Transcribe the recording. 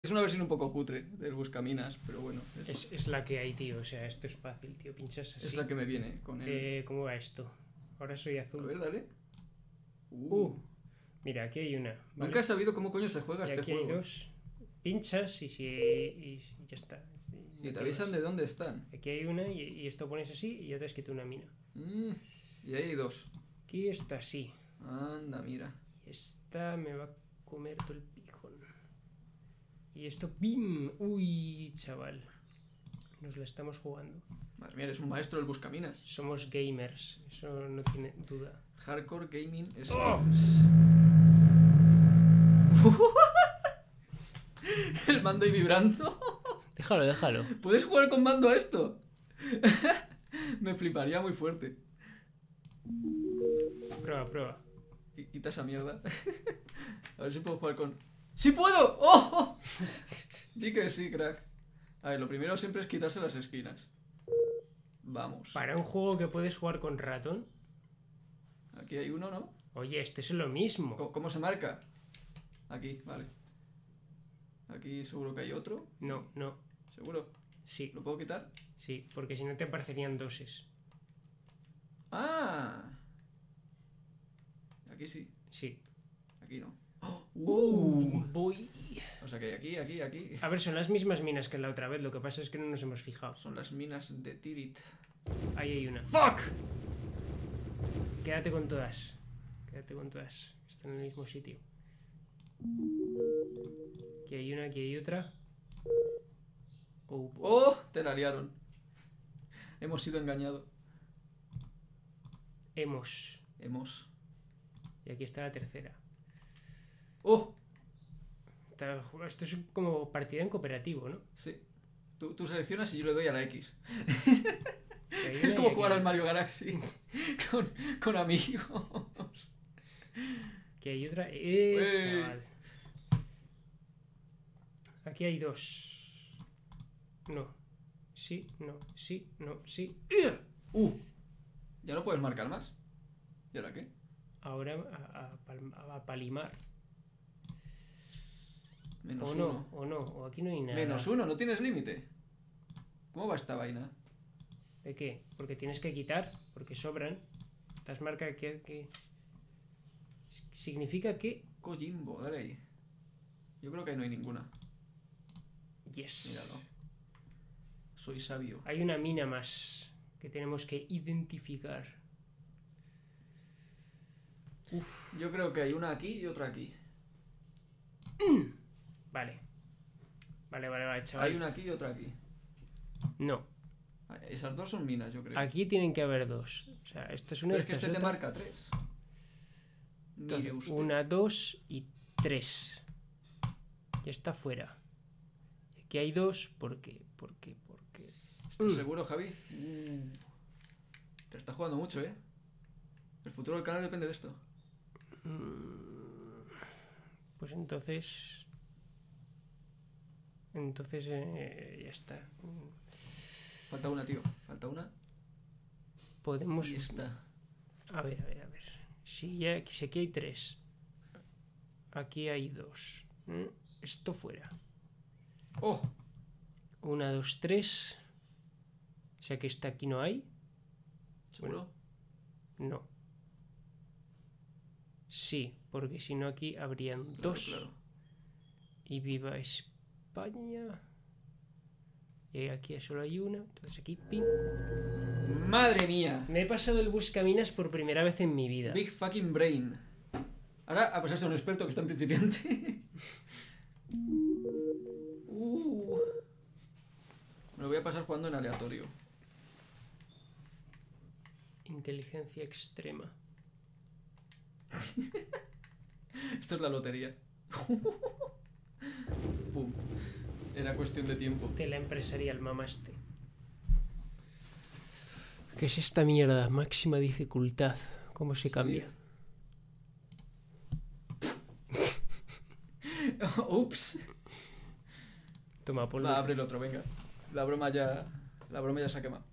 Es una versión un poco cutre del buscaminas, pero bueno. Es la que hay, tío. O sea, esto es fácil, tío. Pinchas así. Es la que me viene con él. ¿Cómo va esto? Ahora soy azul. A ver, dale. Mira, aquí hay una. ¿vale? Nunca he sabido cómo coño se juega y este aquí juego. hay dos. Pinchas y ya está. Y te avisan de dónde están. Aquí hay una y esto pones así y ya te has quitado una mina. Y ahí hay dos. Aquí está así. Anda, mira. Y esta me va a comer todo el pijón. Y esto, ¡bim! Uy, chaval. Nos la estamos jugando. Madre mía, eres un maestro del buscaminas. Somos gamers, eso no tiene duda. Hardcore Gaming es... ¡Oh! El mando y vibrando. Déjalo. ¿Puedes jugar con mando a esto? Me fliparía muy fuerte. Prueba. Quita esa mierda. A ver si puedo jugar con... ¡Sí puedo! ¡Oh! Di que sí, crack. A ver, lo primero siempre es quitarse las esquinas. Vamos. Para un juego que puedes jugar con ratón. Aquí hay uno, ¿no? Oye, este es lo mismo. ¿Cómo se marca? Aquí, vale. Aquí seguro que hay otro. No. ¿Seguro? Sí. ¿Lo puedo quitar? Sí, porque si no te aparecerían doses. ¡Ah! Aquí sí. Sí. Aquí no. Voy. O sea que aquí. A ver, son las mismas minas que la otra vez. Lo que pasa es que no nos hemos fijado. Son las minas de Tirit. Ahí hay una. ¡Fuck! Quédate con todas. Están en el mismo sitio. Aquí hay una, aquí hay otra. ¡Oh! Te la liaron. Hemos sido engañados. Hemos. Y aquí está la tercera. ¡Oh! Esto es como partida en cooperativo, ¿no? Sí. Tú seleccionas y yo le doy a la X. Es Es como jugar al Mario Galaxy con amigos. Aquí hay otra. Chaval. Aquí hay dos. No. Sí. ¿Ya no puedes marcar más? ¿Y ahora qué? Ahora a palimar. -1. O no, o aquí no hay nada. -1, no tienes límite. ¿Cómo va esta vaina? ¿De qué? Porque tienes que quitar, porque sobran. Estas marcas que... Significa que... Kojimbo, dale ahí. Yo creo que ahí no hay ninguna. Yes. Míralo. Soy sabio. Hay una mina más que tenemos que identificar. Yo creo que hay una aquí y otra aquí. Vale, chaval. Hay una aquí y otra aquí. No. Esas dos son minas, yo creo. Aquí tienen que haber dos. O sea, esta es una. Pero es que esta este es te otra. marca 3. Entonces, 1, 2 y 3. Ya está fuera. Y aquí hay dos. ¿Por qué? ¿Estás seguro, Javi? Te está jugando mucho, ¿eh? El futuro del canal depende de esto. Pues entonces ya está. Falta una, tío. Falta una. Podemos... Y está. A ver. Si aquí hay 3. Aquí hay 2. Esto fuera. ¡Oh! 1, 2, 3. O sea que esta aquí no hay. ¿Seguro? No. Sí, porque si no aquí habrían 2. Claro. Y viva España. Y aquí solo hay una. Entonces aquí, ¡pim! ¡Madre mía! Me he pasado el buscaminas por primera vez en mi vida. Big fucking brain. Ahora a pasarse a un experto que está en principiante. Me lo voy a pasar jugando en aleatorio. Inteligencia extrema. Esto es la lotería. Pum. Era cuestión de tiempo. Tela empresarial, mamaste. ¿Qué es esta mierda? Máxima dificultad. ¿Cómo se cambia? Ups. Toma, ponlo. Va, abre el otro, venga. La broma ya se ha quemado.